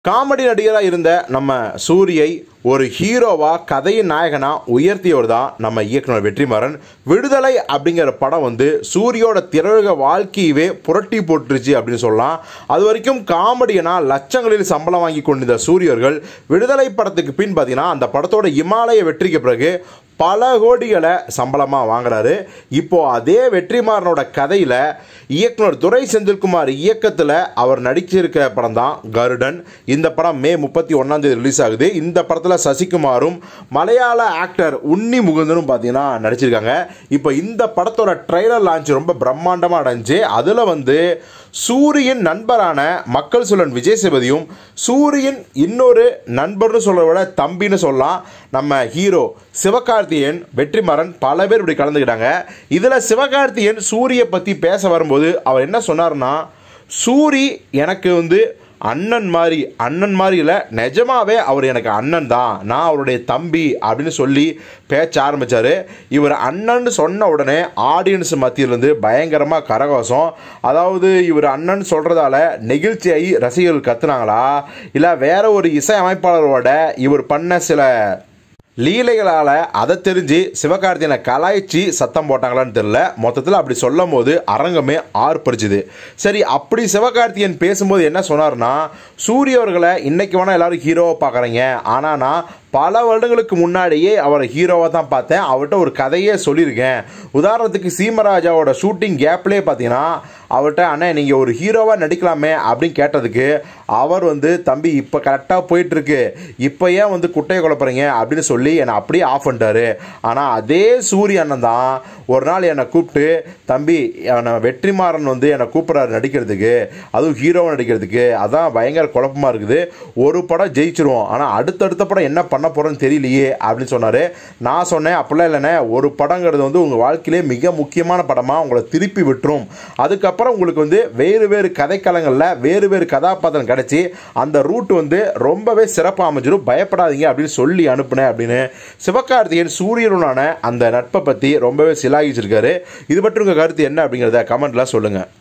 Comedy நடிகராக இருந்த நம்ம சூரியை ஒரு ஹீரோவா கதையின் நாயகனா உயர்த்தியவர் தான் நம்ம இயக்குனர் வெற்றிமாறன். விடுதலை அப்படிங்கிற படம் சூரியோட திரையுலக வாழ்க்கையவே புரட்டி போட்டுருச்சு அப்படின்னு சொல்லலாம். அது வரைக்கும் காமெடியனா லட்சங்களில் சம்பளம் வாங்கி கொண்டிருந்த சூரியர்கள் விடுதலை படத்துக்கு பின் பார்த்தீங்கன்னா அந்த படத்தோட இமாலய வெற்றிக்கு பிறகு பல கோடிகளை சம்பளமாக வாங்குறாரு. இப்போ அதே வெற்றிமாறனோட கதையில் இயக்குனர் துரை செந்தில்குமார் இயக்கத்தில் அவர் நடிச்சிருக்கிற படம் தான் கருடன். இந்த படம் மே 31 ரிலீஸ் ஆகுது. இந்த படத்தில் சசிகுமாரும் மலையாள ஆக்டர் உன்னி முகுந்தனும் பார்த்தீங்கன்னா நடிச்சிருக்காங்க. இப்போ இந்த படத்தோட ட்ரெய்லர் லான்ச் ரொம்ப பிரம்மாண்டமாக நடந்துச்சு. அதில் சூரியின் நண்பரான மக்கள் சொல்லன் விஜய் சேதுபதியும் சூரியின் இன்னொரு நண்பர்னு சொல்கிறத விட தம்பின்னு சொல்லலாம் நம்ம ஹீரோ சிவகார்த்திகேயன் வெற்றிமாறன் பல பேர் இப்படி கலந்துக்கிட்டாங்க. இதில் சிவகார்த்திகேயன் சூரியை பற்றி பேச வரும்போது அவர் என்ன சொன்னார்னா, சூரி எனக்கு அண்ணன் மாதிரி இல்லை, நிஜமாவே அவர் எனக்கு அண்ணன் தான், நான் அவருடைய தம்பி அப்படின்னு சொல்லி பேச்ச ஆரம்பித்தார். இவர் அண்ணன் சொன்ன உடனே ஆடியன்ஸ் மத்தியிலேருந்து பயங்கரமாக கரகோஷம். அதாவது இவர் அண்ணன் சொல்கிறதால நெகிழ்ச்சியாகி ரசிகர்கள் கத்துனாங்களா, இல்லை வேற ஒரு இசை அமைப்பாளரோட இவர் பண்ண சில லீலைகளால் அதை தெரிஞ்சு சிவகார்த்திகேயனை கலாய்ச்சி சத்தம் போட்டாங்களான்னு தெரியல. மொத்தத்தில் அப்படி சொல்லும் போது அரங்கமே ஆர்ப்பரிச்சுது. சரி, அப்படி சிவகார்த்திகேயன் பேசும்போது என்ன சொன்னார்னா, சூரிய அவர்களை இன்னைக்கு வேணால் எல்லாரும் ஹீரோவை பார்க்குறீங்க, ஆனால் நான் பல வருடங்களுக்கு முன்னாடியே அவரை ஹீரோவாக தான் பார்த்தேன், அவர்கிட்ட ஒரு கதையே சொல்லியிருக்கேன். உதாரணத்துக்கு சீமராஜாவோட ஷூட்டிங் கேப்லேயே பார்த்தீங்கன்னா அவர்கிட்ட அண்ணே நீங்கள் ஒரு ஹீரோவாக நடிக்கலாமே அப்படின்னு கேட்டதுக்கு அவர் தம்பி இப்போ கரெக்டாக போயிட்டுருக்கு, இப்போ ஏன் குட்டையை குழப்பறீங்க அப்படின்னு சொல்லி என்னை அப்படியே ஆஃப் பண்ணிட்டாரு. ஆனால் அதே சூரிய அண்ணன் தான் ஒரு நாள் என்னை கூப்பிட்டு, தம்பி என்னை வெற்றிமாறன் என்னை கூப்பிட்றாரு நடிக்கிறதுக்கு, அதுவும் ஹீரோவாக நடிக்கிறதுக்கு, அதான் பயங்கர குழப்பமாக இருக்குது, ஒரு படம் ஜெயிச்சிருவோம், ஆனால் அடுத்தடுத்த படம் என்ன பண்ண போகிறோன்னு தெரியலையே அப்படின்னு சொன்னார். நான் சொன்னேன், அப்படிலாம் இல்லைண்ணே, ஒரு படங்கிறது உங்கள் வாழ்க்கையிலே மிக முக்கியமான படமாக உங்களை திருப்பி விட்டுரும், அதுக்கப்புறம் உங்களுக்கு வேறு வேறு கதைக்களங்களில் வேறு வேறு கதாபாத்திரம் கிடைச்சி அந்த ரூட் ரொம்பவே சிறப்பாக அமைஞ்சிடும், பயப்படாதீங்க அப்படின்னு சொல்லி அனுப்புனேன் அப்படின்னு சிவகார்த்திகேயன் சூரியனுடான அந்த நட்பை பற்றி ரொம்பவே சிலாகிச்சிருக்காரு. இது பற்றி உங்கள் கருத்து என்ன அப்படிங்கிறத கமெண்ட்ல சொல்லுங்கள்.